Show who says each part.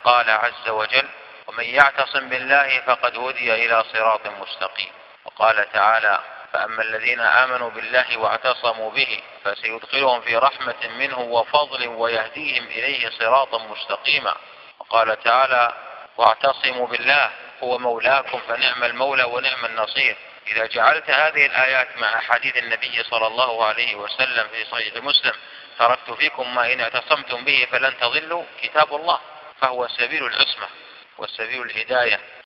Speaker 1: قال عز وجل: ومن يعتصم بالله فقد هدي إلى صراط مستقيم. وقال تعالى: فأما الذين آمنوا بالله واعتصموا به فسيدخلهم في رحمة منه وفضل ويهديهم إليه صراطا مستقيما. وقال تعالى: واعتصموا بالله هو مولاكم فنعم المولى ونعم النصير. إذا جعلت هذه الآيات مع حديث النبي صلى الله عليه وسلم في صحيح مسلم: تركت فيكم ما إن اعتصمتم به فلن تضلوا، كتاب الله، فهو سبيل العصمة وسبيل الهداية